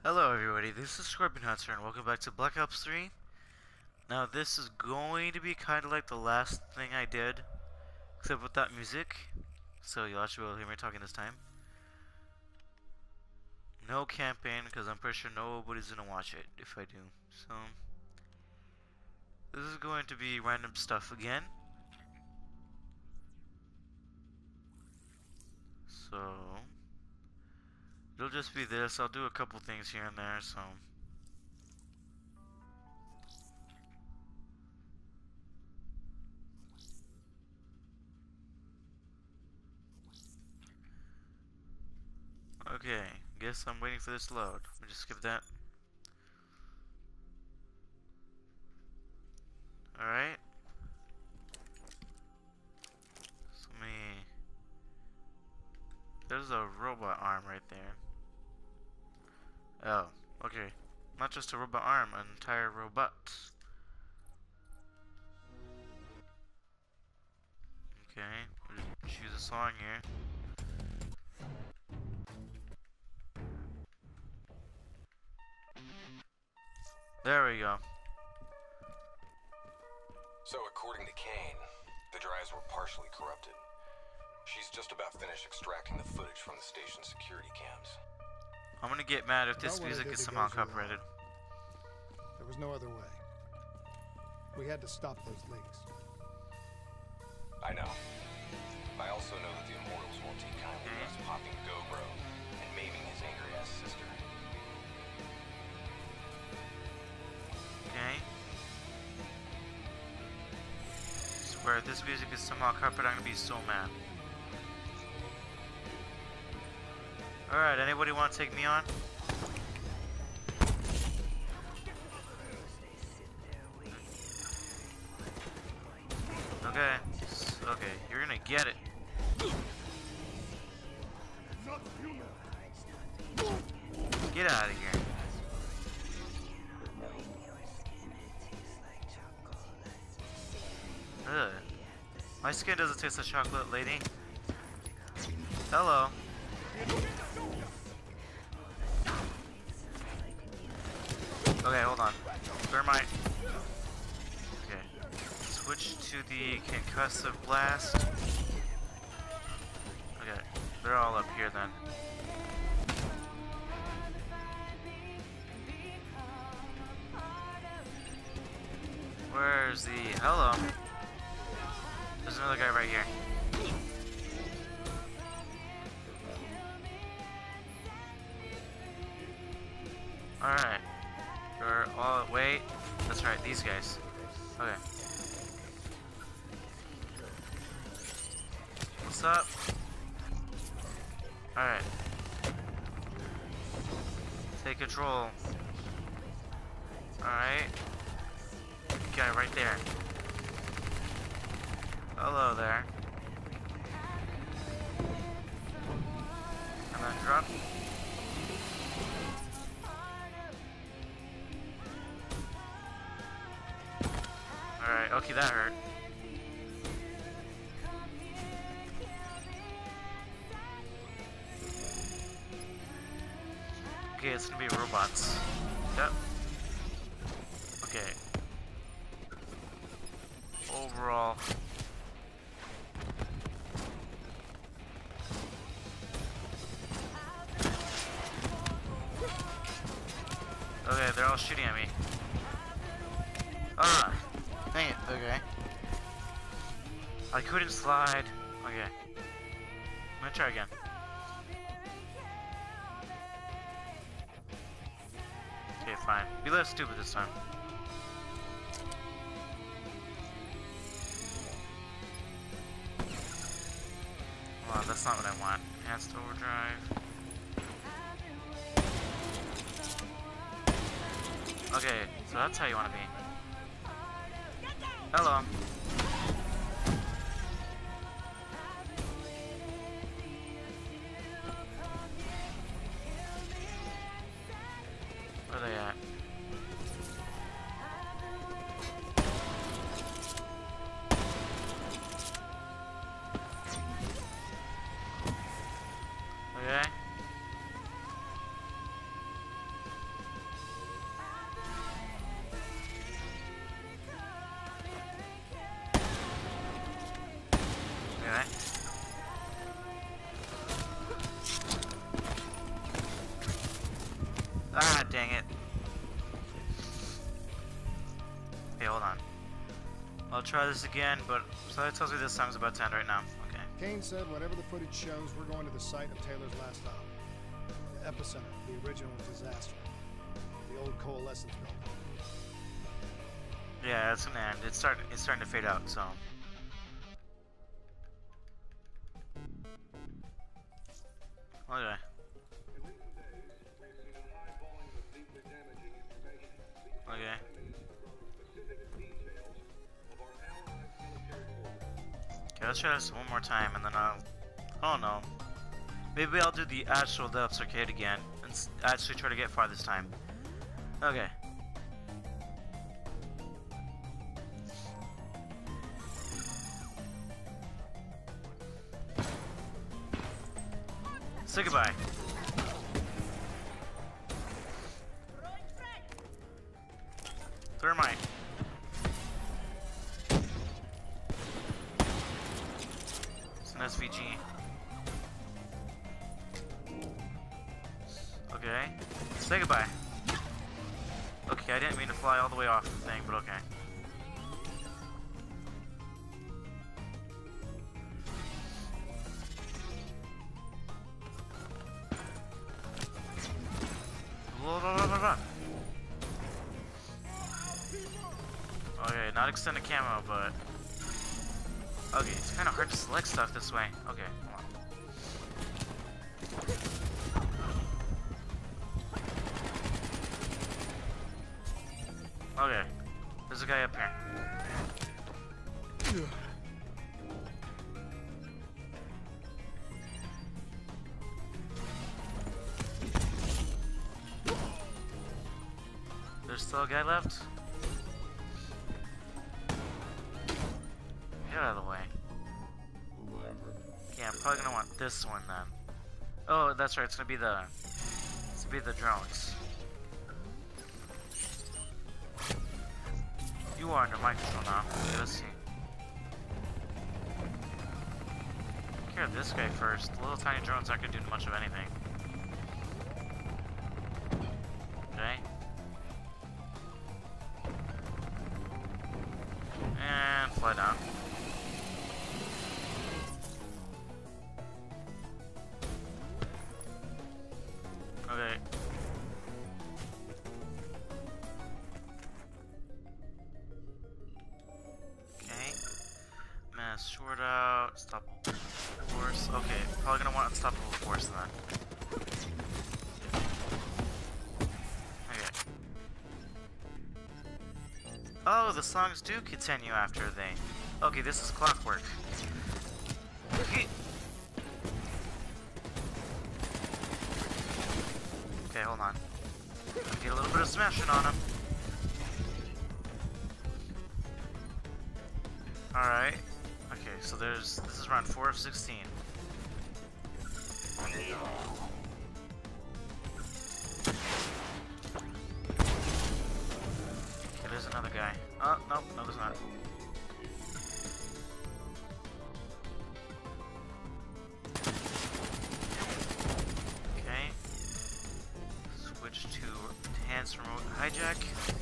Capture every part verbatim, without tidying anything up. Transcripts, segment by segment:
Hello everybody, this is Scorpion Hunter and welcome back to Black Ops three. Now this is going to be kind of like the last thing I did, except without music, so you'll actually be able to hear me talking this time. No campaign, because I'm pretty sure nobody's going to watch it if I do. So, this is going to be random stuff again. So, it'll just be this. I'll do a couple things here and there, so... Okay, guess I'm waiting for this to load. Let me just skip that. Alright. So let me... There's a robot arm right there. Oh, okay. Not just a robot arm, an entire robot. Okay, we'll just choose a song here. There we go. So according to Kane, the drives were partially corrupted. She's just about finished extracting the footage from the station's security cams. I'm gonna get mad if this music is somehow copyrighted. There was no other way. We had to stop those leaks. I know. I also know that the Immortals won't take kindly to us popping Dobro and maiming his angry-ass sister. Okay. Swear, if this music is somehow copyrighted, I'm gonna be so mad. Alright, anybody want to take me on? Okay. Okay, you're gonna get it. Get out of here. Ugh. My skin doesn't taste like chocolate, lady. Hello. Okay, hold on. Thermite. Okay. Switch to the concussive blast. Okay, they're all up here then. Where's the... Hello. There's another guy right here. Alright. Or, oh, wait. That's right, these guys. Okay. What's up? Alright. Take control. Alright. Guy right there. Hello there. And then drop. Alright, okay, that hurt. Okay, it's gonna be robots. Yep. Okay. Overall. Okay, they're all shooting at me. Ah! Dang it, okay. I couldn't slide. Okay. I'm gonna try again. Okay, fine. Be less stupid this time. Hold on, that's not what I want. Enhanced overdrive. Okay, so that's how you want to be. Hello. Where are they at? Okay. Ah, dang it. Okay, hold on. I'll try this again, but so that tells me this song's about to end right now. Okay. Kane said whatever the footage shows, we're going to the site of Taylor's last stop. The epicenter of the original disaster. The old coalescence building. Yeah, it's gonna end. It's starting. It's starting to fade out. So. Okay. Okay. Okay, let's try this one more time, and then I'll. I don't know. Maybe I'll do the actual Depths Arcade again, and s actually try to get far this time. Okay. Say goodbye. Thermite. It's an S V G. Okay. Say goodbye. Okay, I didn't mean to fly all the way off the thing, but okay. Okay, not extended camo, but okay, it's kind of hard to select stuff this way. Okay, come on. Okay, there's a guy up here. There's still a guy left? Get out of the way. Yeah, I'm probably gonna want this one then. Oh, that's right, it's gonna be the... It's gonna be the drones. You are under my control now. Okay, let's see. Take care of this guy first. The little tiny drones aren't gonna do much of anything. Okay. And fly down. Okay. Okay. Mass short out. Unstoppable force. Okay, probably gonna want unstoppable force then. Okay. Oh, the songs do continue after they... Okay, this is clockwork. Okay. Okay, hold on. Get a little bit of smashing on him. Alright. Okay, so there's... This is round four of sixteen. Okay, there's another guy. Oh, nope, no there's not. Okay. Switch to enhanced remote hijack.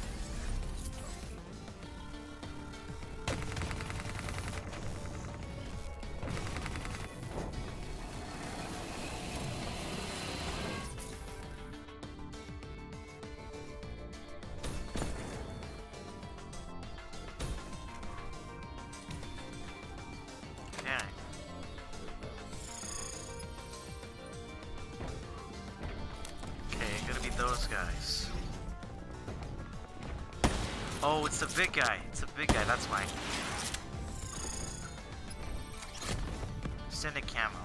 Those guys. Oh, it's the big guy. It's the big guy, that's why. Extended camo.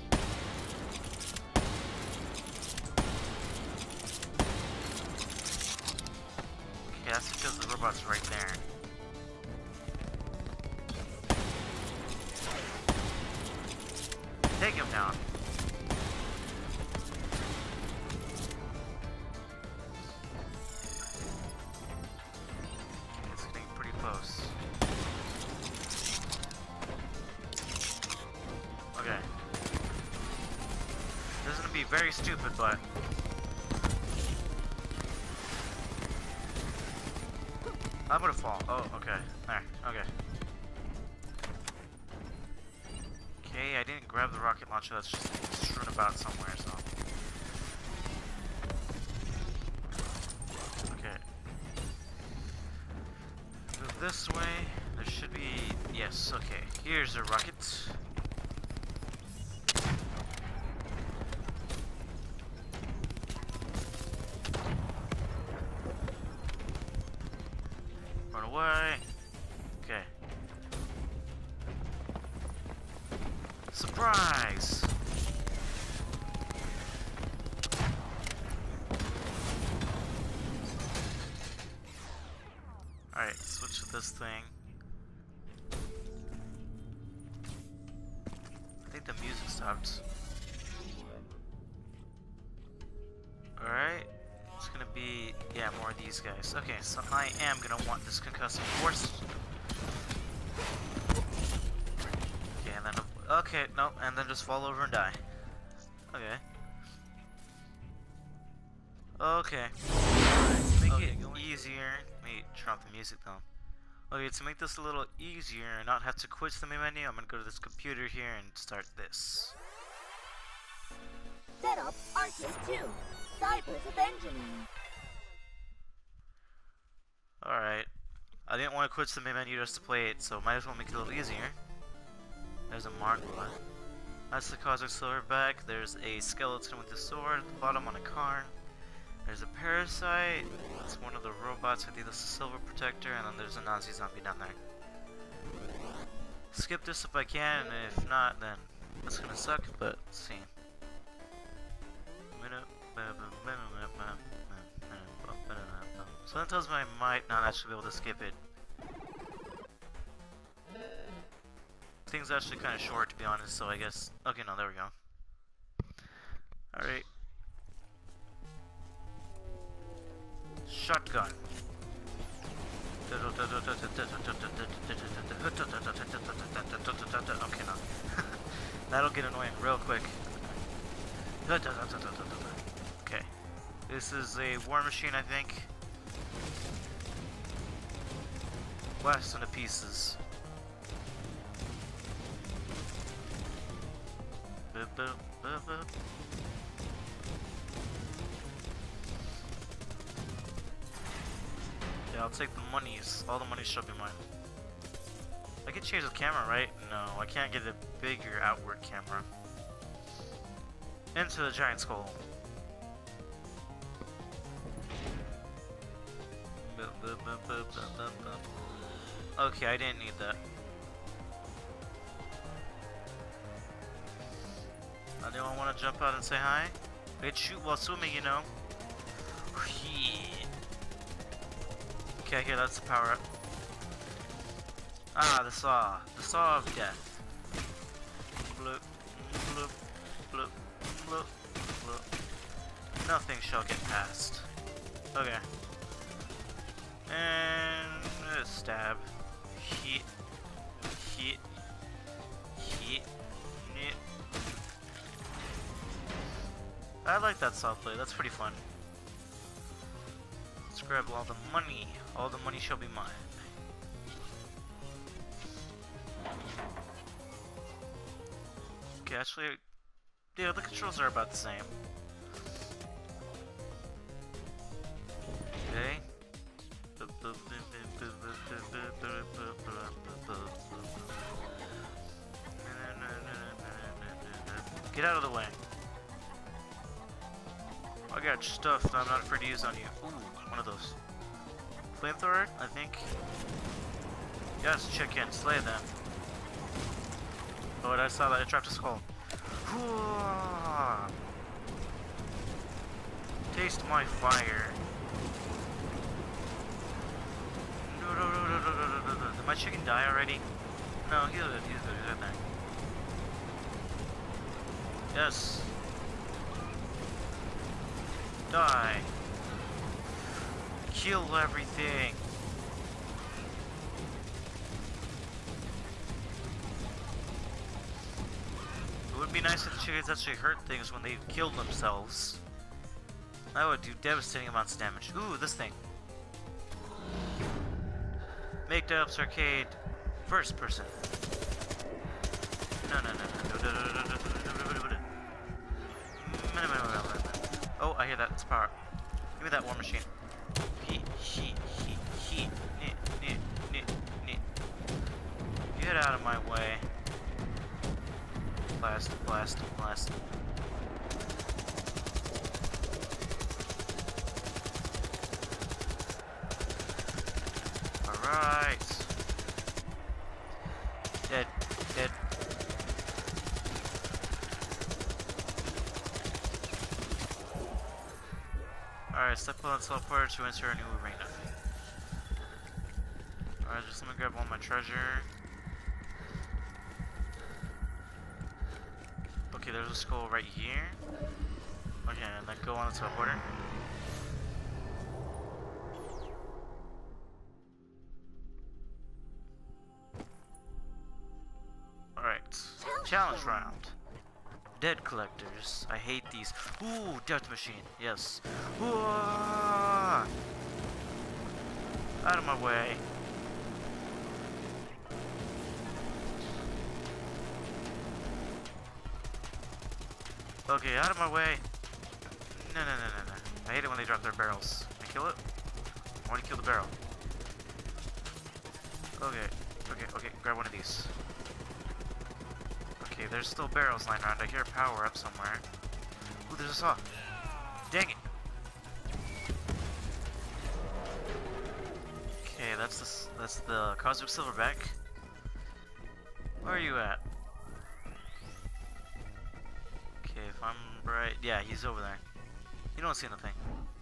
Okay, that's because the robot's right there. Take him down. Very stupid, but I'm gonna fall. Oh, okay. There. Okay. Okay, I didn't grab the rocket launcher. That's just strewn about somewhere, so. Okay. Move this way. There should be. Yes, okay. Here's a rocket. Run away. Okay. Surprise! Alright, switch to this thing. I think the music stopped. Alright. It's gonna be, yeah, more of these guys. Okay, so I am gonna want this concussive force. Okay, and then, okay, no, and then just fall over and die. Okay. Okay. To make Okay, it going. easier, let me turn off the music though. Okay, to make this a little easier and not have to quit the main menu, I'm gonna go to this computer here and start this. Set up Arcus two, Cypress of Engineering. Alright. I didn't want to quit the main menu just to play it, so might as well make it a little easier. There's a Margwa. That's the Cosmic Silverback. There's a skeleton with a sword at the bottom on a cairn. There's a Parasite. That's one of the robots. I think that's a Silver Protector. And then there's a Nazi zombie down there. Skip this if I can, and if not, then that's gonna suck, but let's see. So that tells me I might not actually be able to skip it. Thing's actually kind of short, to be honest, so I guess... Okay, no, there we go. Alright. Shotgun. Okay, no. That'll get annoying real quick. Okay. This is a war machine, I think. Blast into pieces. Boop, boop, boop, boop. Yeah, I'll take the monies. All the monies shall be mine. I can change the camera, right? No, I can't get a bigger outward camera. Into the giant skull. Okay, I didn't need that. Anyone want to jump out and say hi? I can shoot while swimming, you know. Okay, here, that's the power up. Ah, the saw. The saw of death. Bloop, bloop, bloop, bloop, bloop. Nothing shall get past. Okay. And uh, stab. Hit. Hit. Hit. Hit. I like that saw play. That's pretty fun. Let's grab all the money. All the money shall be mine. Okay, actually, yeah, the controls are about the same. Okay. Get out of the way. I got stuff that I'm not afraid to use on you. Ooh, one of those. Flamethrower, I think. Yes, chicken, slay them. Oh, and I saw that I dropped a skull. Taste my fire. No, no, no, no, no, no, no, no, no. Did my chicken die already? No, he's good, he's good, he's good there. Yes. Die. Kill everything. It would be nice if the chickens actually hurt things when they killed themselves. That would do devastating amounts of damage. Ooh, this thing. Make Dubs Arcade first person. No, no, no, no, no, no, no, no, no, no, no, no. Oh, I hear that. It's power. Give me that war machine. He, he, he, he, ne, ne, ne, ne. Get out of my way. Blast, blast, blast. Alright. Dead, dead. Alright, step on the teleporter to enter a new arena. Alright, just let me grab all my treasure. Okay, there's a skull right here. Okay, and then go on the teleporter. Alright, challenge round. Dead collectors. I hate these. Ooh, death machine. Yes. Ooh, out of my way. Okay, out of my way. No, no, no, no, no. I hate it when they drop their barrels. Can I kill it? I want to kill the barrel. Okay, okay, okay. Grab one of these. Okay, there's still barrels lying around. I hear a power up somewhere. Ooh, there's a saw. Dang it. Okay, that's the that's the Cosmic Silverback. Where are you at? Okay, if I'm right, yeah, he's over there. You don't see nothing.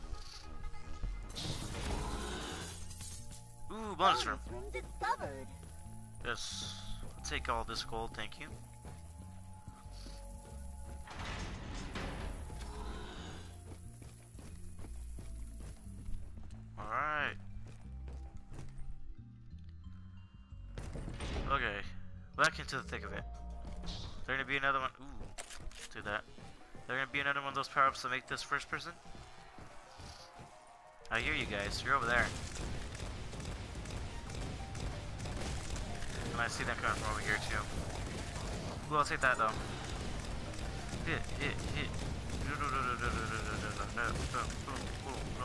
Ooh, bonus room. room discovered. Yes, I'll take all this gold, thank you. Alright. Okay, back into the thick of it. There gonna be another one. Ooh, do that. There gonna be another one of those power-ups to make this first person? I hear you guys. You're over there. And I see them coming from over here too. Ooh, I'll take that though. Hit, hit, hit. No, no, no, no, no, no, no, no, no, no, no, no, no.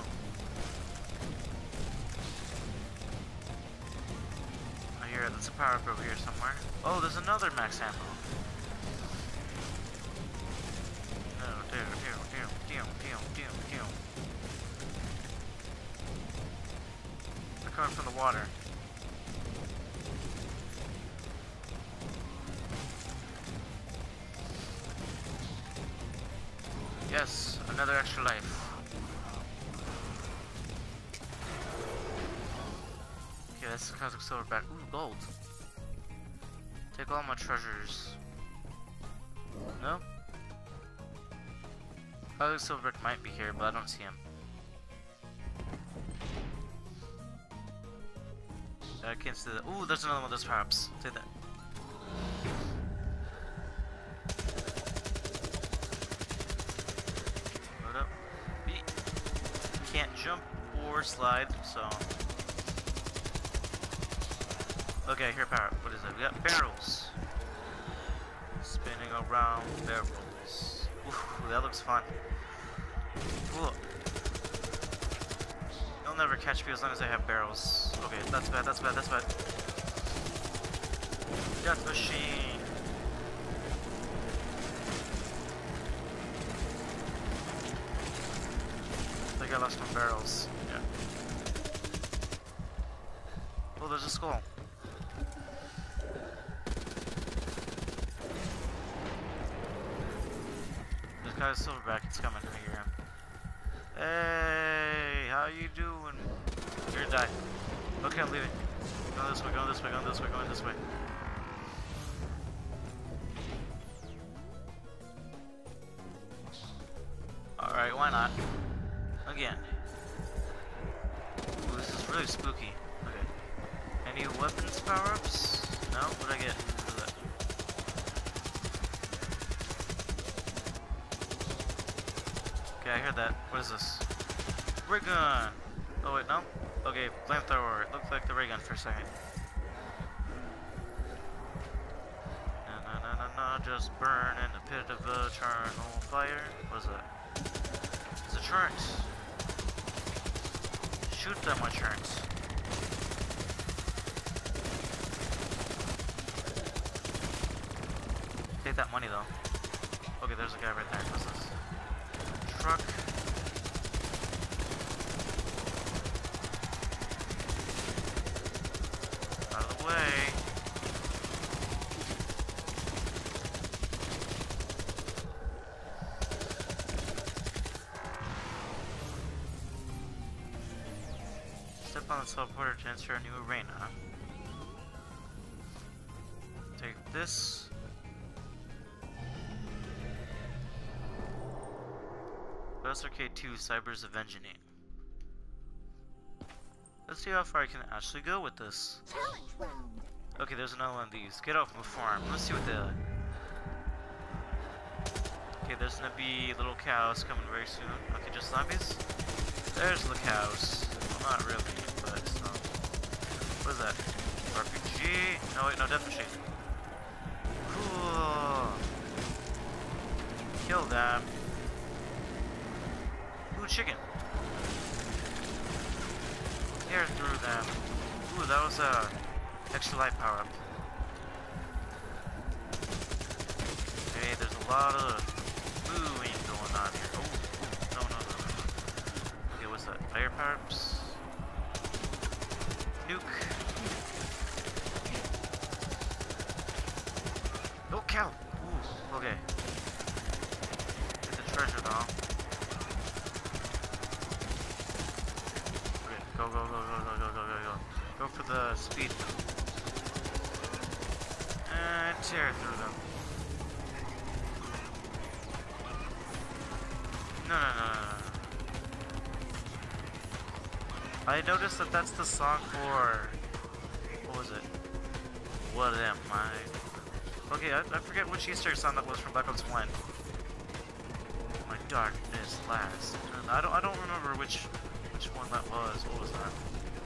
I hear there's a power-up over here somewhere. Oh, there's another max ammo. No, damn, damn, damn, damn, damn, damn, damn. They're coming from the water. Yes, another extra life. Okay, that's the Cosmic Silverback. Ooh, gold. Take all my treasures. No? Cosmic Silverback might be here, but I don't see him. I can't see that. Ooh, there's another one of those power-ups. Take that. Load up. Beat. Can't jump or slide, so. Okay, here power. What is it? We got barrels. Spinning around barrels. Ooh, that looks fun. Ooh. You'll never catch me as long as I have barrels. Okay, that's bad, that's bad, that's bad. Death machine. I think I lost my barrels. Yeah. Oh, there's a skull. There's got a silverback, it's coming right here. Hey, how you doing? You're gonna die. Okay, I'm leaving. Going this way, going this way, going this way, going this way. Alright, why not? Again. Ooh, this is really spooky. Okay. Any weapons power-ups? No? What'd I get? What is that? Okay, I heard that. What is this? Ray gun! Oh wait, no? Okay, flamethrower. It looked like the ray gun for a second. Na na na na na, just burn in the pit of eternal fire. What is that? It's a turret. Shoot them with turrets. Take that money though. Okay, there's a guy right there. What's this? Truck. Out of the way. Step on the teleporter to enter a new arena. Take this. Best Arcade two Cybers Avengening. Let's see how far I can actually go with this. Challenge round. Okay, there's another one of these. Get off my farm. Let's see what they are. Okay, there's gonna be little cows coming very soon. Okay, just zombies? There's the cows. Well, not really, but um, what is that? R P G? No, wait, no, Death Machine. Cool. Kill them. Ooh, chicken. Tear through them. Ooh, that was a extra life power up. Okay, there's a lot of moving going on here. Oh, no, no, no, no. Okay, what's that? Fire power ups. Nuke. Oh, cow. Ooh, okay. Get the treasure though. Go, go, go, go, go, go, go, go, go. Go for the speed. And tear through them. No, no, no, no, no. I noticed that that's the song for... What was it? What am I? Okay, I, I forget which Easter egg song that was from Black Ops one. My darkness lasts. I don't, I don't remember which... Which one that was? What was that?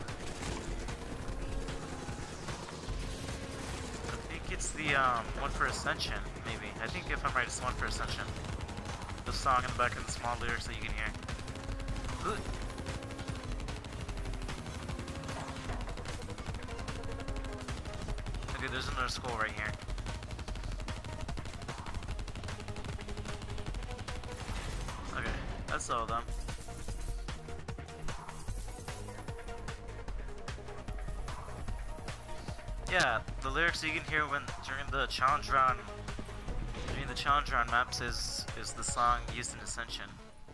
I think it's the um, one for Ascension, maybe. I think if I'm right, it's the one for Ascension. The song in the back and the small lyrics that you can hear. Ooh. Okay, there's another skull right here. Okay, that's all of them. Yeah, the lyrics you can hear when during the challenge round, during the challenge round maps is is the song used in Ascension.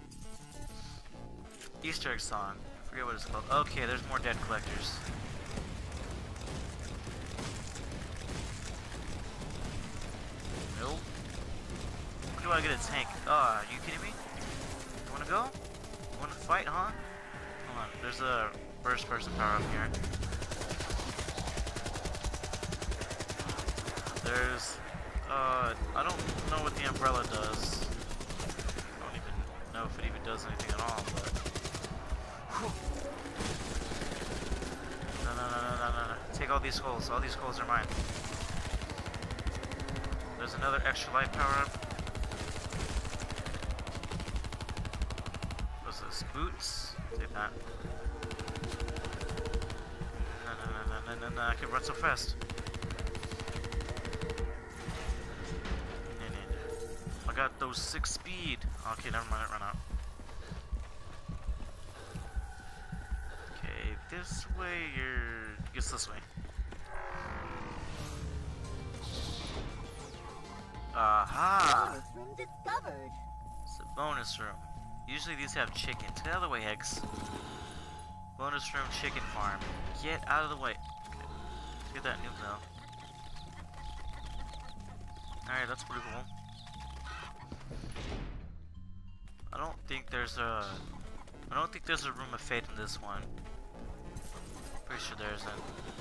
Easter egg song. I forget what it's called. Okay, there's more dead collectors. Nope. When do I get a tank? Ah, oh, are you kidding me? You wanna go? You wanna fight, huh? Hold on, there's a first person power up here. There's, uh, I don't know what the umbrella does. I don't even know if it even does anything at all, but... Whew. No, no, no, no, no, no, no. Take all these skulls. All these skulls are mine. There's another extra life power up. What's this? Boots? Take that. No, no, no, no, no, no, no. I can run so fast. I got those six speed. Okay, never mind, it ran out. Okay, this way you're... I guess this way. Aha! Bonus room discovered. It's a bonus room. Usually these have chicken. Get out of the way, eggs. Bonus room chicken farm. Get out of the way. Okay. Get that nuke though. Alright, that's pretty cool. I don't think there's a... I don't think there's a room of fate in this one. Pretty sure there isn't.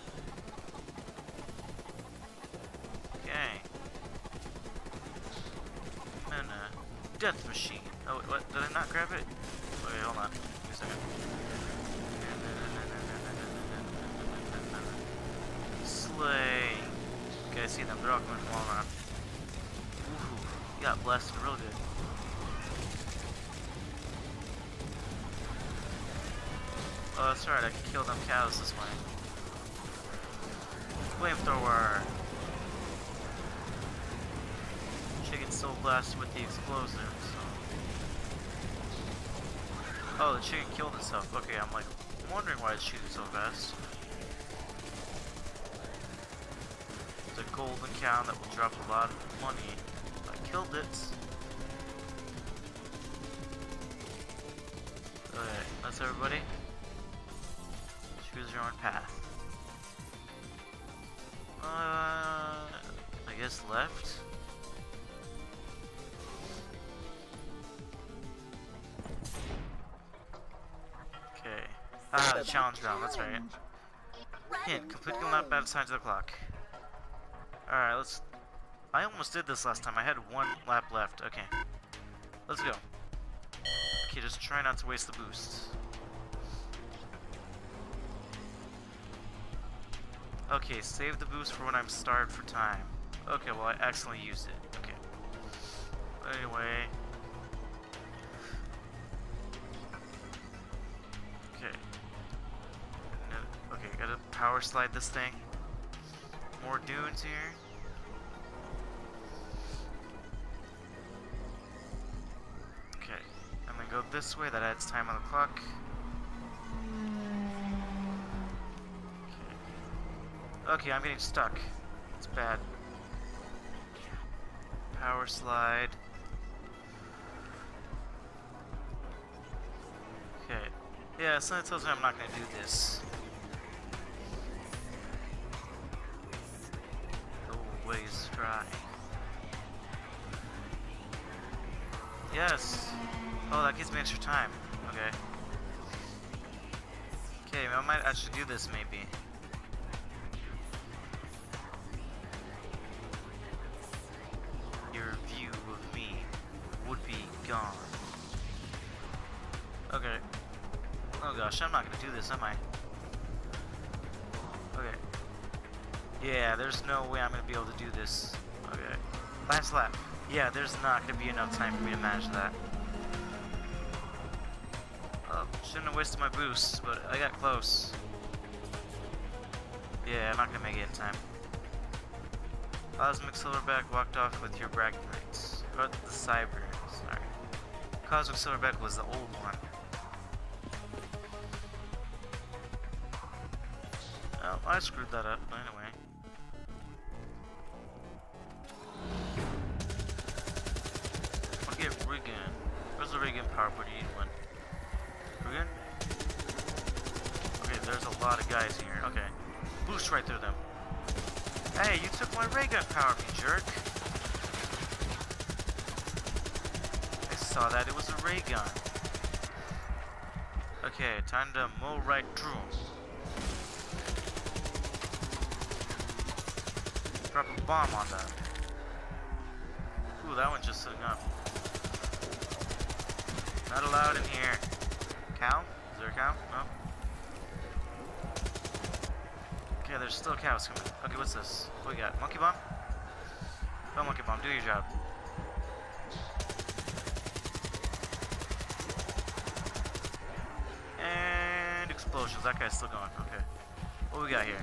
Okay. And a death machine. Oh, wait, what? Did I not grab it? Okay, hold on. Give me a second. see them. They're all coming from all around. Ooh, he got blasted real good. Oh, that's right, I can kill them cows this way. Flamethrower! Chicken still blasted with the explosives. Oh, the chicken killed itself. Okay, I'm like wondering why it's shooting so fast. It's a golden cow that will drop a lot of money. I killed it. Okay, that's everybody. Choose your own path. Uh, I guess left. Okay. Ah, the challenge round, that's right. Hint, completing the lap bad sides of the clock. Alright, let's... I almost did this last time. I had one lap left. Okay. Let's go. Okay, just try not to waste the boost. Okay, save the boost for when I'm starved for time. Okay, well I accidentally used it. Okay. Anyway. Okay. Okay, gotta power slide this thing. More dunes here. Okay. And then go this way, that adds time on the clock. Okay, I'm getting stuck. It's bad. Power slide. Okay. Yeah, something tells me I'm not gonna do this. The way is dry. Yes! Oh, that gives me extra time. Okay. Okay, I might actually do this maybe. Gone. Okay. Oh gosh, I'm not gonna do this, am I? Okay. Yeah, there's no way I'm gonna be able to do this. Okay. Last lap. Yeah, there's not gonna be enough time for me to manage that. Oh, shouldn't have wasted my boost, but I got close. Yeah, I'm not gonna make it in time. Cosmic Silverback walked off with your bragging rights. Or the Cyber. Sorry. Cosmic Silverback was the old one. Oh, I screwed that up, but anyway. I'll get Riggin. Where's the Riggin power point? You need one. Riggin? Okay, there's a lot of guys here. Okay. Boost right through them. Hey, you took my ray gun power, you jerk. Saw that it was a ray gun. Okay, time to mow right through. Drop a bomb on that. Ooh, that one just sitting up. Not allowed in here. Cow? Is there a cow? No? Okay, there's still cows coming. Okay, what's this? What we got? Monkey bomb? Oh, monkey bomb, do your job. Explosions. That guy's still going. Okay. What we got here?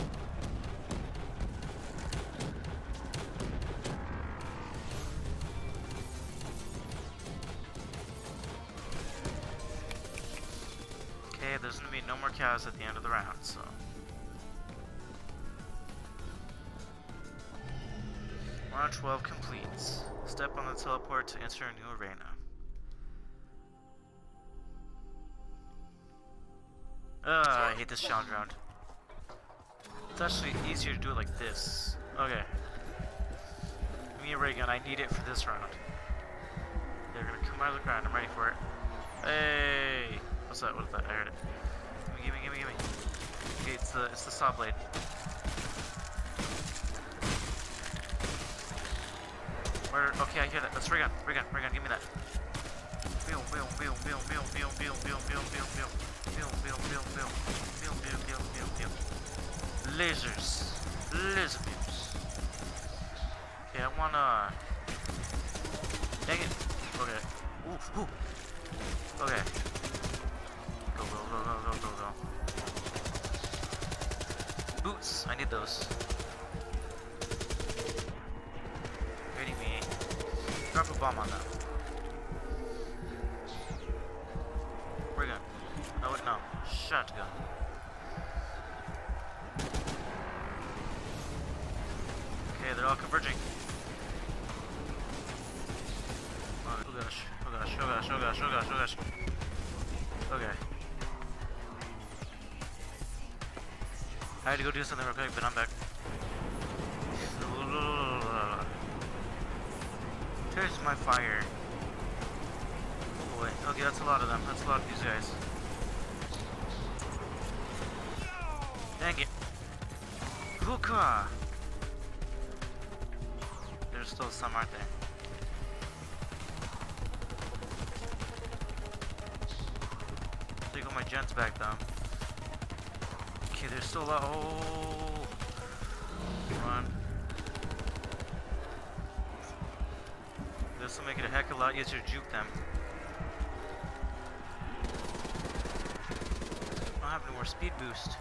Okay, there's gonna be no more cows at the end of the round, so. Round twelve completes. Step on the teleport to enter a new arena. Ugh, I hate this challenge round. It's actually easier to do it like this. Okay. Give me a ray gun, I need it for this round. They're gonna come out of the ground, I'm ready for it. Hey! What's that? What's that? I heard it. Gimme, gimme, gimme, gimme. Okay, it's the, it's the saw blade. Where, okay, I hear that. That's ray gun, ray gun, ray gun, give me that. Boom, boom, boom, boom, boom, boom, boom, boom, boom, boom, boom. Boom, boom, boom, boom, boom, boom, boom, boom, boom. Lasers, laser beams. wanna... Dang it. Okay. Ooh, ooh. Okay. Go, go, go, go, go, go, go. Boots. I need those. Ready me. Drop a bomb on them. Ray gun. Oh wait, no. Shotgun. Okay, they're all converging. Oh gosh, oh gosh, oh gosh, oh gosh, oh gosh, oh gosh. Okay. I had to go do something real quick, but I'm back. There's my fire. Oh boy. Okay, that's a lot of them. That's a lot of these guys. Dang it. Hookah! There's still some, aren't there? Take all my gents back though. Okay, there's still a lot. Oh! Run. This will make it a heck of a lot easier to juke them. I don't have any more speed boost.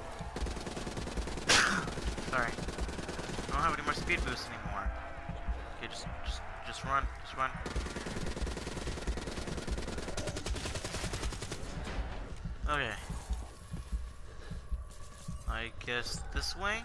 Sorry. I don't have any more speed boost anymore. Okay, just, just, just run, just run. Okay. I guess this way?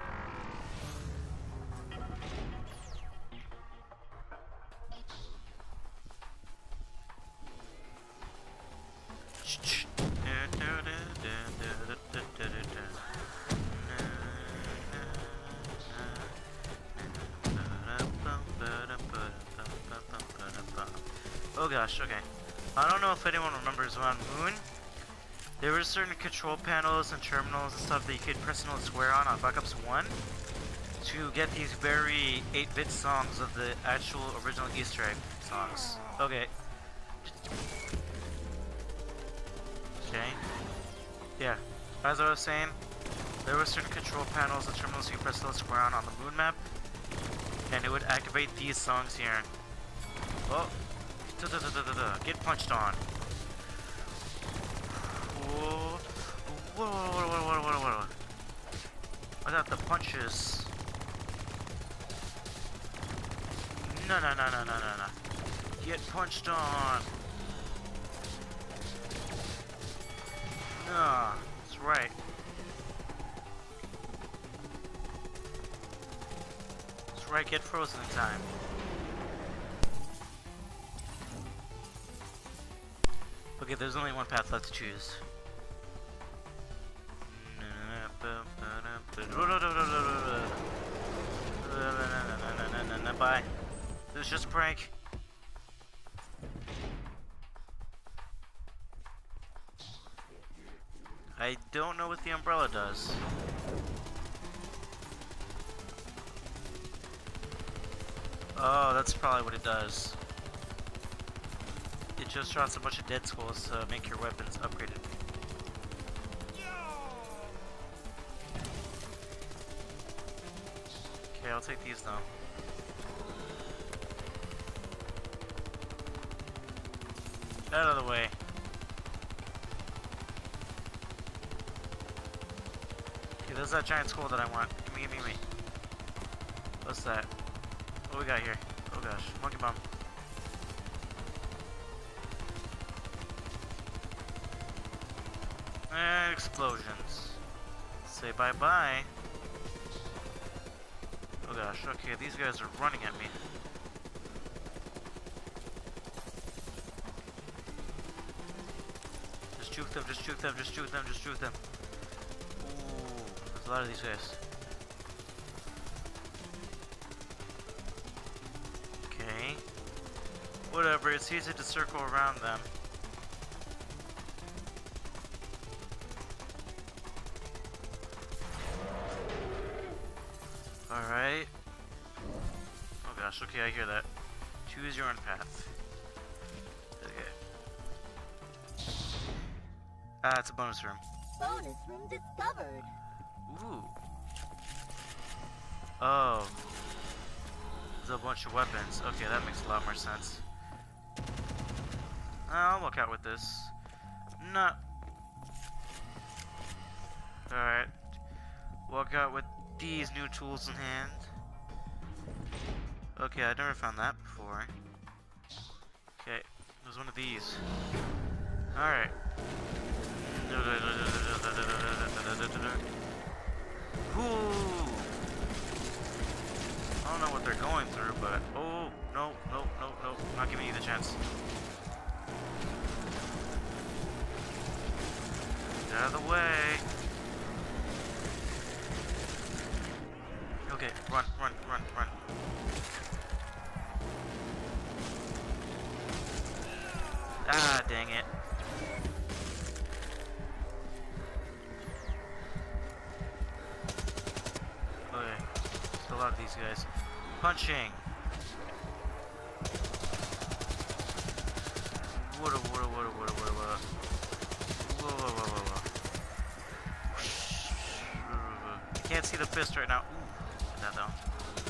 Oh gosh, okay. I don't know if anyone remembers, but on Moon, there were certain control panels and terminals and stuff that you could press and hold square on on Black Ops one to get these very eight bit songs of the actual original Easter egg songs. Okay. Okay. Yeah. As I was saying, there were certain control panels and terminals you could press and hold square on on the Moon map, and it would activate these songs here. Oh. Da, da, da, da, da, da. Get punched on. Whoa. Whoa, whoa, whoa, whoa, whoa, whoa. I got the punches. No, no, no, no, no, no, no. Get punched on. No, that's right. That's right, get frozen in time. Okay, there's only one path left to choose. Bye. This is just a prank. I don't know what the umbrella does. Oh, that's probably what it does. It just drops a bunch of dead skulls to make your weapons upgraded. Okay, I'll take these now. Out of the way. Okay, there's that giant skull that I want. Gimme, gimme, gimme. What's that? What we got here? Oh gosh, monkey bomb. And explosions. Say bye-bye. Oh gosh, okay, these guys are running at me. Just juke them, just juke them, just juke them, just juke them. Ooh, there's a lot of these guys. Okay. Whatever, it's easy to circle around them. Alright. Oh gosh, okay, I hear that. Choose your own path. Okay. Ah, it's a bonus room. Bonus room discovered. Ooh. Oh. There's a bunch of weapons. Okay, that makes a lot more sense. I'll walk out with this. Not. Alright. Walk out with these new tools in hand. Okay, I never found that before. Okay, there's one of these. Alright. Ooh. I don't know what they're going through, but oh no, no, no, no, not giving you the chance. Get out of the way. Okay, run, run, run, run. Ah, dang it. Okay, still a lot of these guys. Punching. Whoa, whoa, whoa, whoa, whoa, whoa, whoa. Whoa, whoa, whoa, whoa, whoa. I can't see the fist right now. Ooh, put that down.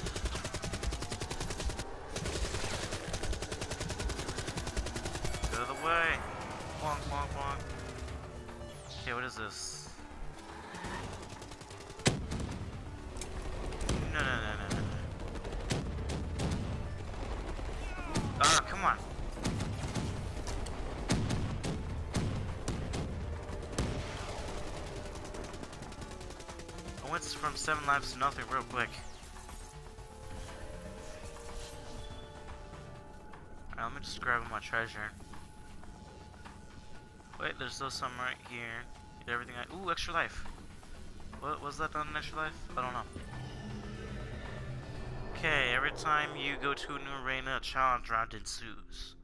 Get out of the way. Bonk, bonk, bonk. Okay, what is this? No, no, no, no, no. Ah, come on. I went from seven lives to nothing real quick. Alright, let me just grab my treasure. Wait, there's still some right here. Get everything I- Ooh, extra life. What was that done in extra life? I don't know. Okay, every time you go to a new arena, a challenge round ensues.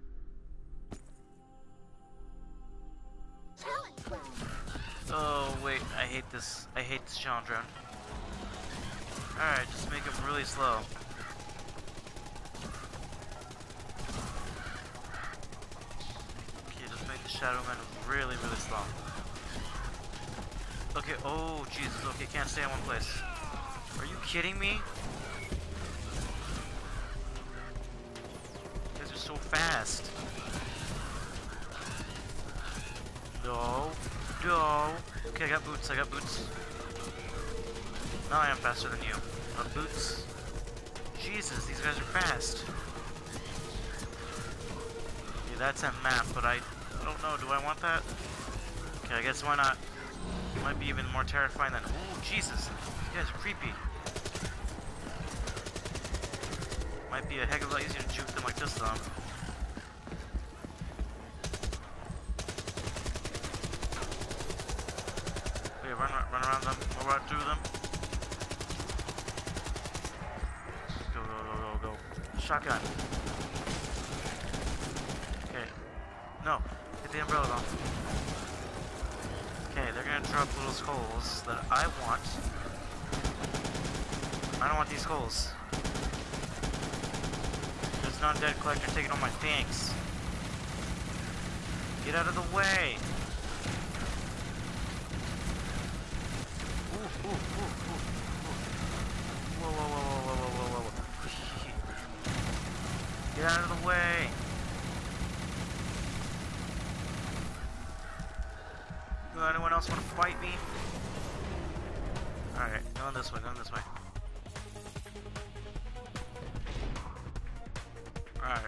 Challenge round. Oh wait, I hate this. I hate this challenge round. Alright, just make them really slow. Okay, just make the Shadow Man really, really slow. Okay, oh Jesus, okay, can't stay in one place. Are you kidding me? You guys are so fast. No. No. Okay, I got boots. I got boots. Now I am faster than you. Uh, boots. Jesus, these guys are fast. Okay, that's a map, but I, I don't know. Do I want that? Okay, I guess why not? Might be even more terrifying than. Ooh, Jesus. These guys are creepy. Might be a heck of a lot easier to juke them like this, though. Run, run around them, go right through them. Go, go, go, go, go. Shotgun. Okay. No, get the umbrella off. Okay, they're gonna drop little skulls that I want. I don't want these skulls. There's an undead collector taking all my things. Get out of the way! Ooh, ooh, ooh, ooh, ooh. Whoa, whoa, whoa, whoa, whoa, whoa, whoa. Get out of the way. Will anyone else want to fight me? Alright, going this way, going this way. Alright.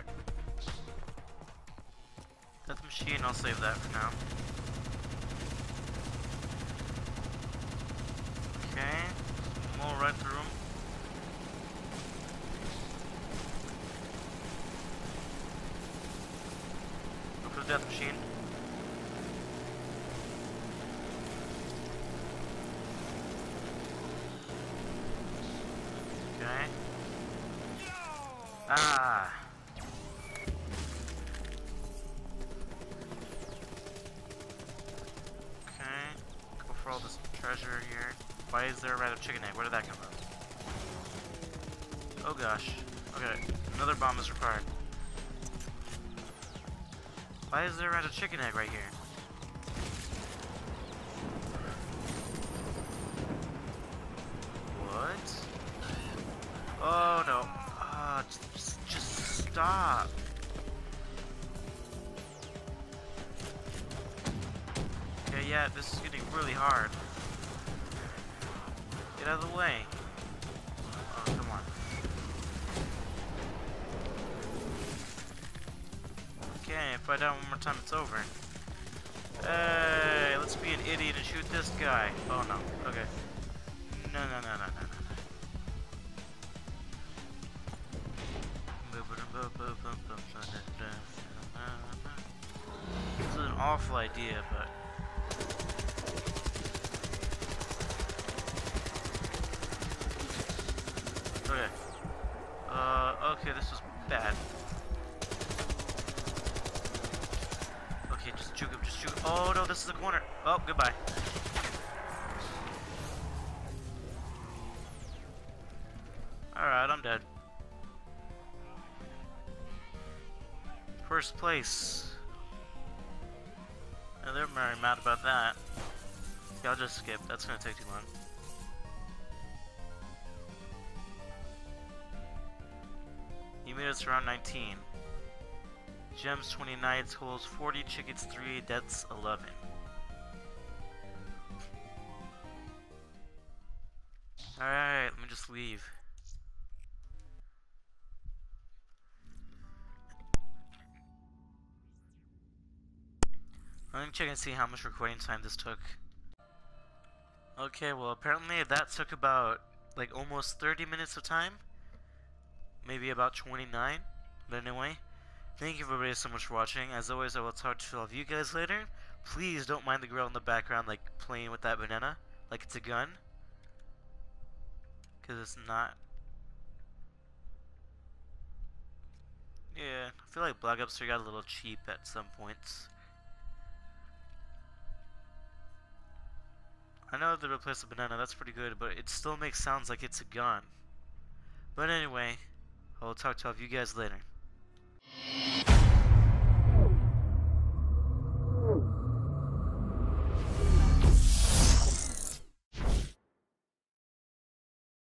Death machine, I'll save that for now. Okay, we'll run through them. Go for the death machine. Okay. Ah. Okay. Go for all this treasure here. Why is there a random chicken egg? Where did that come from? Oh gosh. Okay, another bomb is required. Why is there a random chicken egg right here? What? Oh no. yeah, this is getting really hard. Get out of the way. Oh, come on. Okay, if I die one more time, it's over. Hey, let's be an idiot and shoot this guy. Oh no, okay. No, no, no, no, no, no. This is an awful idea, but... Okay. Uh, okay, this was bad. Okay, just juke him, just juke him. Oh no, this is the corner. Oh, goodbye. Alright, I'm dead. First place. And they're very mad about that. Yeah, I'll just skip. That's gonna take too long. You made us to round nineteen. Gems twenty-nine, souls forty, chickens three, deaths eleven. Alright, let me just leave. Let me check and see how much recording time this took. Okay, well apparently that took about like almost thirty minutes of time. Maybe about twenty-nine. But anyway, thank you everybody so much for watching. As always, I will talk to all of you guys later. Please don't mind the girl in the background like playing with that banana like it's a gun. Cause it's not. Yeah, I feel like Black Ops three got a little cheap at some points. I know they replaced the banana, that's pretty good, but it still makes sounds like it's a gun. But anyway, I will talk to all of you guys later.